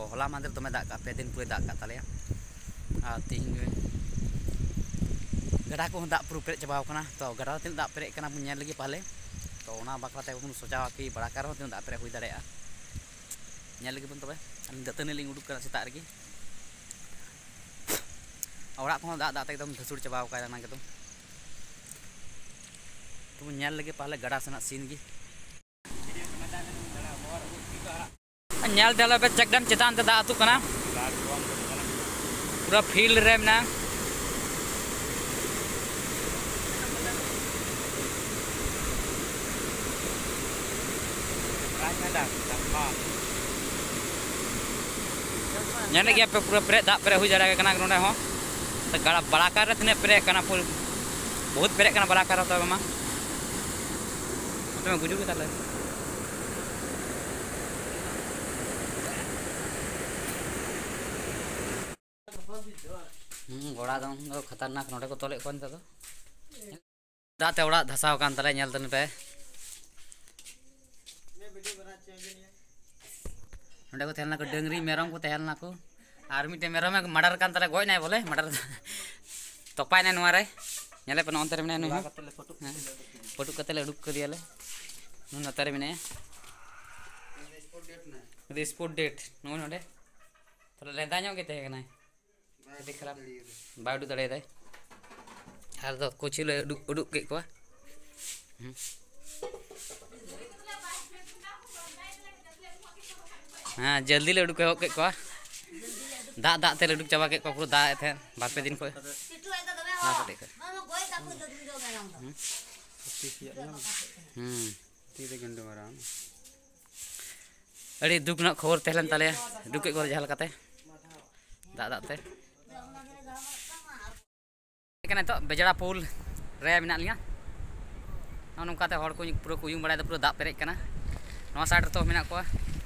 होला मादर दमे दाग का पे दिन पूरे दाग का ताले तीन गड़ा को दाग पूरा पेरे चाबा कना तो गड़ा तीन दाग पेरे कना बुन लगी पाले तो ओना बाकराते बन सोचा कि बड़ाकार हो तीन दाग पेरे हुई दाड़ेया नेल लगी बन तबे अलिंग दतनी लिंग उडुक कना सेता रगी ओड़ा को दाग दाग एकदम धसुड़ चाबा का ना एकदम तो नेल लगी पाले गड़ा सेना सीन गी नेल देला पे चेकडम चितान ते दाग अतु कना पूरा फील्ड रे ना नेल गया पे पूरा पेरे दाग पेरे हुई जाएगा कना नोडे हो तो गड़ा बड़ाकार रे तने पेरे कना फुल बहुत पेरे कना बड़ाकार तो मामा तो गुजु के ताले गोड़ा दो खतरनाक नोडे को तोले कोन तो दाते ओड़ा धसाव कान तले नेल तन पे नोडे को तेलना को डंगरी मेरम को तेलना को आर मिटे मेरम मर्डर कान तले गोय नाय बोले मर्डर तोपाय ना नोरे नेले पे नोंतर में नु फोटो कतले उडुक कर दियाले नु नतरे में ने स्पोर्ट डेट नो नोडे थोड़ा लेदा ᱧᱚᱜ गे तहे कना अभी खराब बाडू दड़े दे आर दो कोची ले उडुक के को हां जल्दी ले उडुक के को दा दा ते उडुक चाबा के को पूरा दा थे बार पे दिन को हां को देख तीरे गंडो मारा अड़ी दुख ना खबर तहलन ताले दुख के को जहल काते दा दा ते कने तो बेजड़ा पुल रे मिना लिया नोंकाते हड़ को पूरा को यूं बड़ा पूरा दाग पेरे कना नवा साइड तो मिना को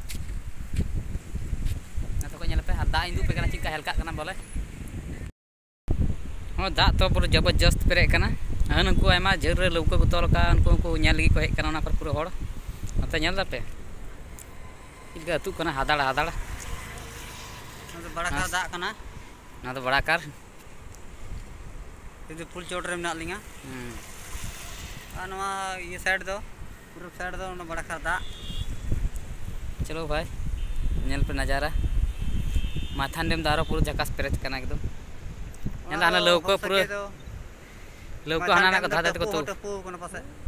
तो को पे दा इंदु पे कना चिका हल्का कना बोले हो दा तो पूरा जबरदस्त पेरे कना उनको आयमा झर रे लौका को तोल का उनको को नेल लगी को हे कना पर पूरा हड़ अते नेल दा पे इगा तू कना हादाड़ हादाड़ तो बड़ा का दा कना ना तो बड़ा कार ಇದು ಫುಲ್ ಚೌಟ್ರೆ ಮೆನಾ ಲಿಂಗ ಅನವಾ ಈ ಸೈಡ್ ದೋ पूरा साइड दो बड़ा खादा चलो भाई नेल पे नजारा माथान डेम दारो पूरा जकास पेरेज कना एकदम नेल आना लौको पूरा लौको हाना ना को धादा को तो